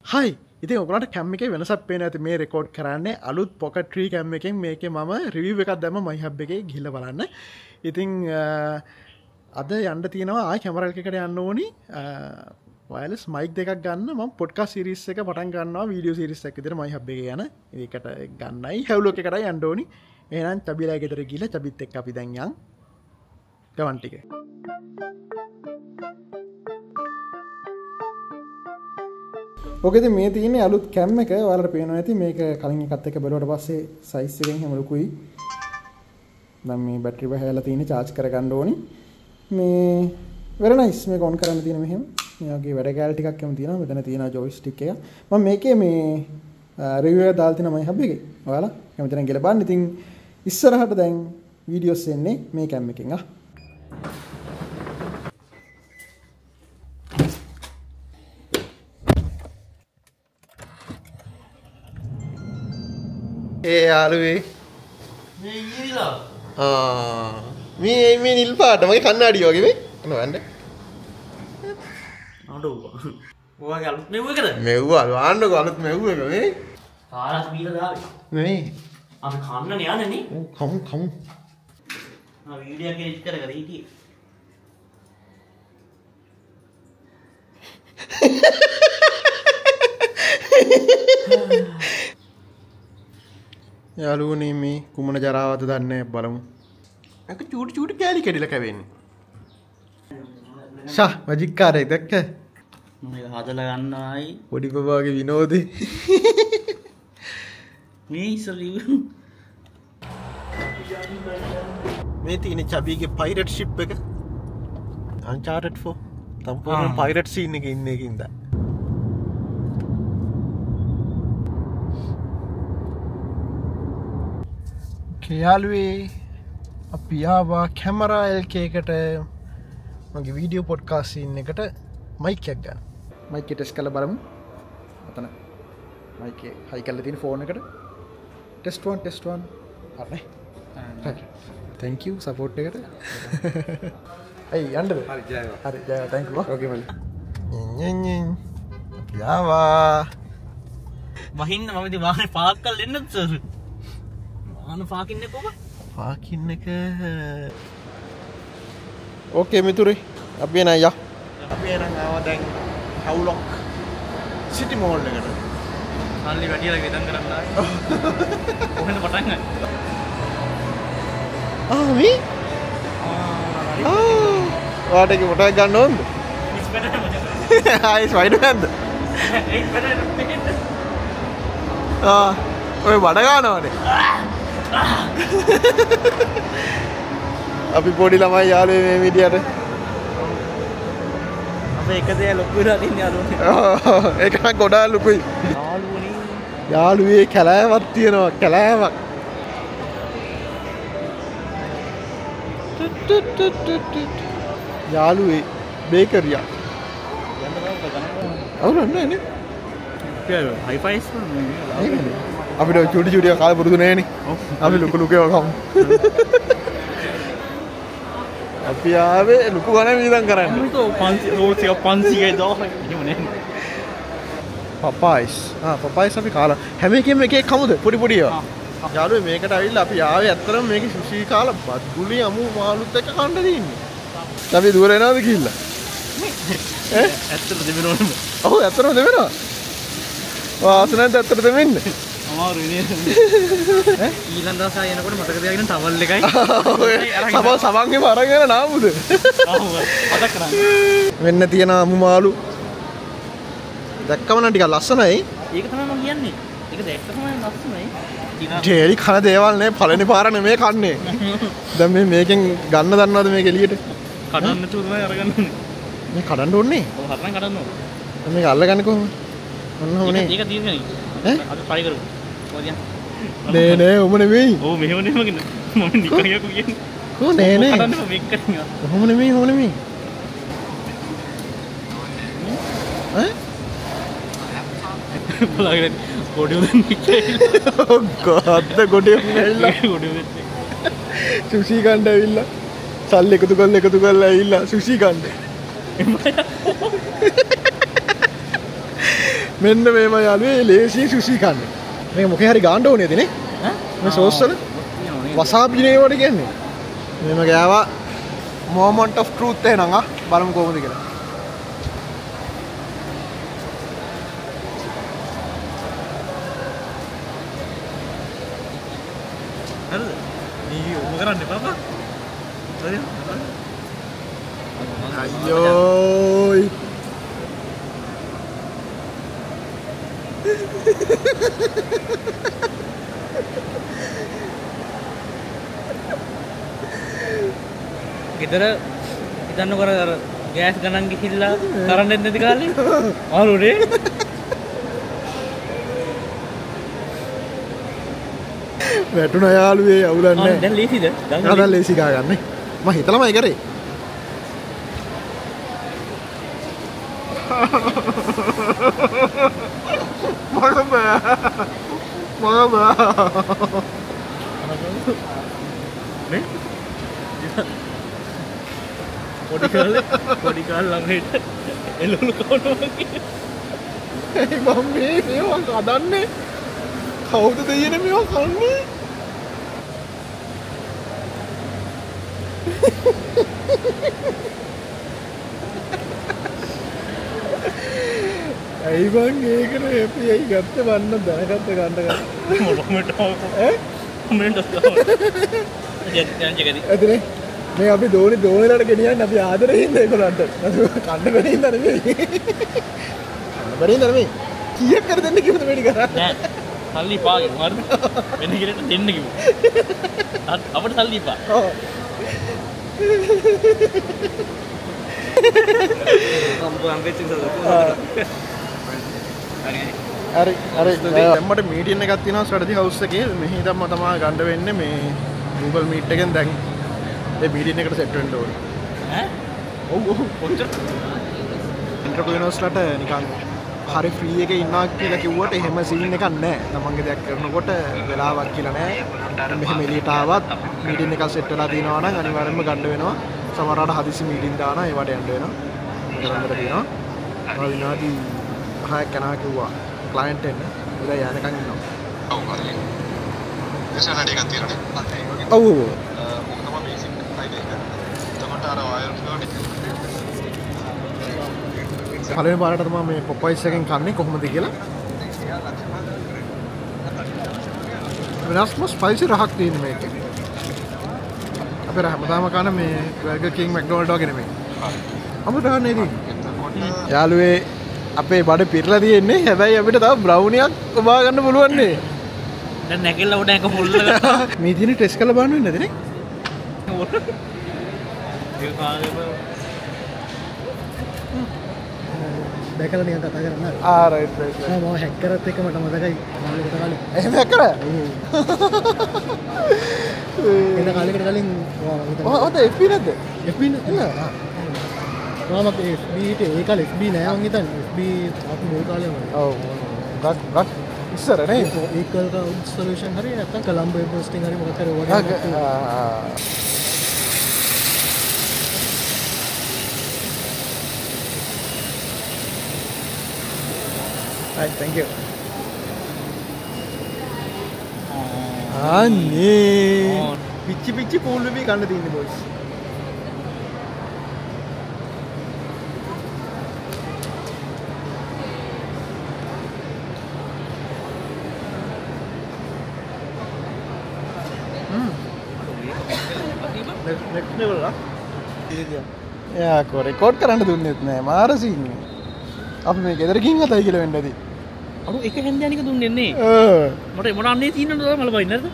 හයි ඉතින් ඔයගොල්ලන්ට කැම් එකේ වෙනසක් පේනවා ඇති මේ රෙකෝඩ් කරන්නේ අලුත් පොකට් ට්‍රී කැම් එකෙන් මේකේ මම රිවිව් එකක් දැම්ම මයි හබ් එකේ ගිහලා බලන්න. ඉතින් අද යන්න තියෙනවා ආයි කැමරා එකකට යන්න ඕනි. වයර්ලස් මයික් දෙකක් ගන්න මම පොඩ්කාස්ට් සීරීස් එක පටන් ගන්නවා වීඩියෝ සීරීස් එකක් විතර මයි හබ් එකේ යන. ඒකට ගන්නයි හැව්ලොක් එකටයි යන්න ඕනි. එහෙනම් චබිලා ගෙදර ගිහලා චබිත් එක්ක අපි දැන් යන් ගමන් ටික. ඔකද මේ තියෙන්නේ අලුත් කැම් එක ඔයාලට පේනවා ඇති මේක කලින් එකත් එක්ක බැලුවට පස්සේ සයිස් එකෙන් හැම ලොකුයි. දැන් මේ බැටරි බහලා තියෙන්නේ charge කරගන්න ඕනි. මේ very nice මේක on කරන්න තියෙන මෙහෙම. මේ වගේ වැඩ කැල ටිකක් එම තියෙනවා. මෙතන තියෙනවා joystick එක. මම මේකේ මේ review එක දාලා තියෙනවා මයි හබ් එකේ. ඔයාලා කැමති නම් ගිහලා බලන්න. ඉතින් ඉස්සරහට දැන් වීඩියෝස් එන්නේ මේ කැම් එකෙන් ආ. ඒ යාළුවේ මේ ඊවිලා මේ නිල් පාට මගේ කන්නාඩිය වගේ මේ නෝවන්න නඩෝ ඔයාගේ අලුත් මෙව් එකද මෙව්වා ආන්නකෝ අලුත් මෙව් එක මේ කාලස් බීලා දාවේ නේ අපි කන්න යන්නේ නේ කමු ආ වීඩියෝ එකේ එඩිට් කර හිටියේ යාළුවනේ මේ කුමන ජරාවද දන්නේ බලමු. අක චූටි කෑලි කැඩිලා කැවෙන්නේ. ෂා මැජික් කාර්යයක් දැක්ක? මේක හදලා ගන්නවයි පොඩි බබාගේ විනෝදේ. මේ ඉස්සරිව මේ තියෙන චබීගේ පයිරට් ෂිප් එක. Uncharted 4. සම්පූර්ණ පයිරට් සීන් එකේ ඉන්න එකින්ද. යාළුවේ අපි ආවා කැමරා LK එකට මගේ වීඩියෝ පොඩ්කාස්ට් සීන් එකට මයික් එකක් ගන්න. මයික් එක ටෙස්ට් කරලා බලමු. අතන මයික් එක හයි කරලා තියෙන ෆෝන් එකට. ටෙස්ට් 1 හරි. thank you support එකට. අයි යන්නද? හරි ජයවා. හරි ජයවා thank you. ඕකේ මල්ලි. ඤඤඤ. යාවා. වහින්න මම ඉතින් වාහනේ පාක් කරලා එන්නත් සර්. පාකින්න කොබ පාකින්න එක ඕකේ මිතුරේ අපි එන අයියා අපි එන ආවා දැන් හවුලොක් සිටි මෝල් එකට සල්ලි වැඩිලා වෙදන් කරන්න ආවේ කොහෙන්ද පටන් ගන්නේ මේ ඔයාට ඒක ෆොටෝ එක ගන්න ඕනද ආයි ස්පයිඩර්මෑන්ද ඔය වඩ ගන්නවනේ අපි පොඩි ළමයි යාළුවෝ මේ විදියට අපේ එක දෙය ලොකු වෙලා තින්නේ යාළුවනේ ඒක නම් ගොඩාක් ලොකුයි යාළුවනේ යාළුවේ කැලෑවක් තියෙනවා කැලෑවක් යාළුවේ බේකරිය අවුලන්නේ නේ හයිෆයිස් අපිට චුටි කාලේ පුරුදු නෑනේ. අපි ලොකු ඒවා කමු. අපි ආවේ ලොකු ගණන් වියදම් කරන්න. මොකද 500 500 1000 එහෙම නේ. පපායිස්. පපායිස් අපි කාලා හැම එකෙම එක එක කමුද පොඩි ඒවා. යාළුවේ මේකට ඇවිල්ලා අපි ආවේ ඇත්තටම මේකේ සුෂි කාලා බත්ගුලි අමු මාළුත් එක්ක කන්න දෙන්නේ. අපි දුර එනවද ගිහිල්ලා? ඇත්තට දෙවෙනවනේ. ඔව් ඇත්තටම දෙවෙනවා. වාසනාවෙන් ඇත්තට දෙවෙන්නේ. අමාරුයි නේද ඊළඟ දවස් ආයෙ එනකොට මතක තියාගෙන ටවල් එකයි සමන්ගේම අරගෙන නාමුද මතක් කරගන්න වෙන්න තියෙන අමු මාළු දැක්කම නම් ටිකක් ලස්සනයි ඒක තමයි මම කියන්නේ ඒක දැක්කම ලස්සනයි ඩේලි කන දේවල් නේ පළවෙනි පාර නෙමෙයි කන්නේ දැන් මේකෙන් ගන්න දන්නවද මේක එළියට කඩන්න නැතුව තමයි අරගන්න ඕනේ මේ කඩන්න ඕනේ ඔව් හතරෙන් කඩන්න ඕනේ මේක අල්ලගන්නේ කොහොමද ඔන්න ඕනේ ඒක තියෙන්නේ අපි try කරමු කොහොමද නෑ ඔම නෙමෙයි ඔව් මෙහෙම නෙමෙයි මම නිකන් යකෝ කියන්නේ කො නෑ කඩන්න මේක කරනවා කොහොම නෙමෙයි බලන්න කොඩිය දෙන්නේ ඔව් ගොඩ කොඩිය මෙල්ල සුෂි ගන්න ඇවිල්ලා සල්ලි එකතු කරලා ඇවිල්ලා සුෂි ගන්න මෙන්න මේම යාළුවේ ලේසි සුෂි කන්නේ. මේක මොකේ හරි ගාන්න ඕනේද නේ? මේ සෝස් වල වසාබි නේ වඩ කියන්නේ. මේම ගෑවා moment of truth එනං බලමු කොහොමද කියලා. හරිද? මේ ඔබ කරන්නේ පාපා. හරි. අයියෝ. ගෙදර හිතන්නකො අර ගෑස් ගණන් ගිහිල්ලා කරන්නේ නැති කාලේ ආරුනේ වැටුණා යාළුවේ අවුලක් නැහැ. දැන් ලේසිද? දැන් ලේසි ගා ගන්න. මම හිතලාමයි කරේ. මම නේ පොඩි කාලේ ළඟට එළවලු කවනවා වගේ. මම මේවා හදන්නේ කවුද දෙයනේ මේවා කන්නේ? ඇයි බං ඒකට ඇයි ගත්ත වන්න දැනගත්ත ගන්න මොකමට ඈ කමෙන්ට් ඇදනේ මේ අපි දෝනිලට ගෙනියන්නේ අපි ආදරේ හින්දා ඒගොල්ලන්ට කන්න බැරි හින්දා නෙමෙයි කන්න බැරි හින්දා නෙමෙයි කීයක් කර දෙන්න කිව්වද මේටි කරා නෑ සල්ලි පාගෙන හරිද වෙන කෙනෙක්ට දෙන්න කිව්වා අපිට සල්ලි පා ඔව් හරි දැම්මට මීටියන් එකක් තියෙනවා ස්ටඩි හවුස් එකේ මෙහි දැම්ම තමයි ගන්න වෙන්නේ මේ Google Meet එකෙන් දැන් ඒ මීටියන් එකට සෙට් වෙන්න ඕනේ ඈ ඔව් කොච්චර එන්ටර්ප්‍රිනර්ස්ලට නිකන් හරි ෆ්‍රී එකේ ඉන්නවා කියලා කිව්වට එහෙම සීන් එකක් නැහැ. තමන්ගේ දෙයක් කරනකොට වෙලාවක් කියලා නැහැ. මෙහෙම එළියට ආවත් මීටින් එකක් සෙට් වෙලා තියෙනවා නම් අනිවාර්යෙන්ම ගන්න වෙනවා. සමහරවිට හදිසි මීටින් දානවා ඒවට යන්න වෙනවා. කරන්නට තියෙනවා. මම විනාඩි 5ක් යනවා කිව්වා. ක්ලයන්ට් එන්න. ඉතින් යනකම් ඉන්නවා. ඔව් හරි. දේශනා ඩේ එකක් තියෙනනේ. ඔව් ඔව්. ඕක තමයි බේසික් අයිඩියා එක. එතකොට අර වයර් පළවෙනි පාරට තමයි මේ පොපයිස් එකෙන් කන්නේ කොහොමද කියලා. වෙනස්ම ස්පයිසි රහක් තියෙන මේකේ. අපේ හැමදාම කන මේ බර්ගර් කිං මැක්ඩොනල්ඩ් වගේ නෙමෙයි. අමුතු ගන්න ඉතින්. යාළුවේ අපේ බඩ පිරලා තියෙන්නේ. හැබැයි අපිට තව බ්‍රවුනියක් ඔබා ගන්න පුළුවන් නේ. දැන් නැගිටලා උඩ එක ෆුල් කරලා මේ දින ටෙස්ට් කරලා බලන්න වෙන්නේ නැද්ද නේ? ඒක කාගේ දැකලා නිකන් කතා කරන්න. රයිට්. මම හැක් කරත් එක මට මතකයි කාලෙකට කලින්. එහෙම හැක් කරා? එන කාලෙකට කලින් ඔතන FB නැද්ද? FB නෑ. මම FB ඒ කාලේ FB නෑ මං හිතන්නේ. FB අපි මොල් කාලේ වගේ. ඔව්. ගත් ඉස්සර නේ. ඒකල් සොලියුෂන් හරි නැත්නම් කොලම්බෝ පෝස්ටිං හරි මොකක් හරි වගේ. Right, thank you. අනේ පිච්චි පූල් වෙමි ගන්න තියෙන්නේ boys. next level lah. යා කො රෙකෝඩ් කරන්න දුන්නෙත් නෑ මාර සීන් එක. අපි මේ ගෙදරකින් අතයි කියලා වෙන්න ඇති. අර එක හෙන්දෑනික දුන්නේ නේ. මට මොන අන්නේ තියෙනවද මල බයි නේද?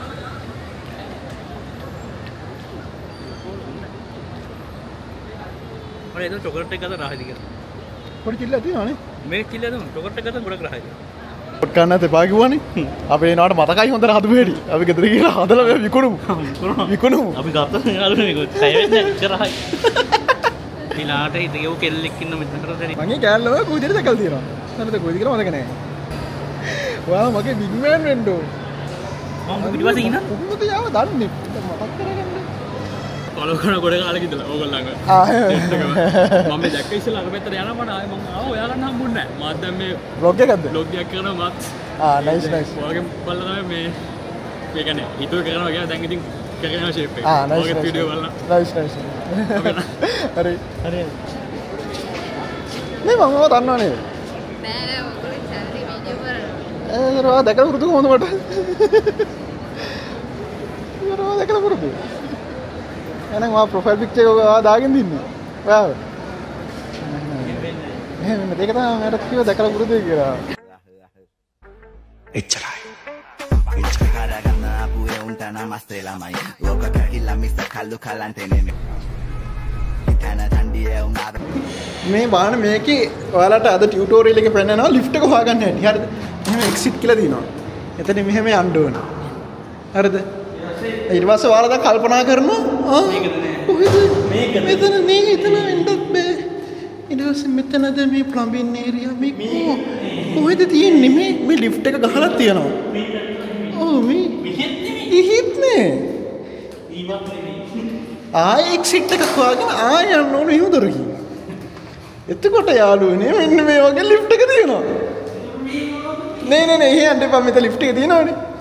මට ඒක චොකලට් එක ගත්තා රාහයි කියලා. පොඩි කිල්ල තියෙනවනේ. මේ කිල්ල දුන්න චොකලට් එක ගත්තා ගොඩක් රාහයි. පොඩ් ගන්න නැතේ පා කිව්වනේ. අපි එනවාට මතකයි හොඳට හදපු හැටි. අපි ගෙදර ගිහලා හදලා විකුණමු. අපි ගත්තා යාළුවනේ මේක කය වෙන්නේ ඉච්ච රාහයි. ඊලාට හිතේ ඔය කෙල්ලෙක් ඉන්න මෙතන කරදරේ. මගේ කෑල්ලම කුදිරේ දැකලා තියෙනවා. නැත්නම් කොයිද කියලා මතක නැහැ. ඔයා මගේ බිග් මෑන් වෙන්න ඕන. මම පිටිපස්සේ ඉන්න. කොහොමද යාව දන්නේ? මතක් කරගන්න. ෆලෝ කරන කොට කාලෙක ඉඳලා ඕගොල්ලන්ව. මම මේ දැක්ක ඉස්සෙල්ලා අර පැත්තට යනවා මම ආයේ මම ආව ඔයාලන් හම්බුන්නේ නැහැ. මාත් දැන් මේ බ්ලොග් එකක්ද? බ්ලොග් එකක් කරනවා මාත්. Nice nice. ඔයාගේ බලලා තමයි මේ කියන්නේ හිතුව කරනවා කියලා දැන් ඉතින් කරගෙන ෂේප් එක. නයිස් ඔයාගේ වීඩියෝ බලලා. Nice nice. හරි. හරි. මේ මම දන්නවා නේද? නෑ ඔයගොල්ලෝ සැලරි වීඩියෝ කරනවා. ඒතරවා දැකලා පුරුදු කොහොමද මට? ඒතරවා දැකලා පුරුදු. එහෙනම් මම ප්‍රොෆයිල් පික්චර් එක ඔයා දාගෙන දින්නේ. ඔයාව. එහෙනම් මේක තමයි මට කිව්ව දැකලා පුරුදුයි කියලා. එච්චරයි. කරගන්න ආපුේ උන්ට නමස්තේ ළමයි ලෝක කැකිලා මිස කල්ලු කලන්තේ මේ බාන මේකේ ඔයාලට අද ටියුටෝරියල් එකේ පෙන්නනවා ලිෆ්ට් එක හොයාගන්න හැටි. හරිද? මෙහෙම එක්සිට් කියලා දිනවා. එතන මෙහෙම යන්න ඕන. හරිද? ඊට පස්සේ ඔයාලා දැන් කල්පනා කරනවා කොහෙද මෙතන නේ එතන එන්නත් බෑ. ඊට පස්සේ මෙතනද මේ ප්ලම්බින් ඒරියා මේ කොහෙද තියෙන්නේ මේ ලිෆ්ට් එක ගහලා තියෙනවා. ඔව් මේ ඉහිත් නේ. ආයෙ එක්සිට් එකක් හොයාගෙන ආයෙ යන්න ඕන එහෙම දොරකින්. එතකොට යාළුවනේ මෙන්න මේ වගේ ලිෆ්ට් එක තියෙනවා. නේ එහෙ යන්න එපා මෙතන ලිෆ්ට් එක තියෙනවනේ.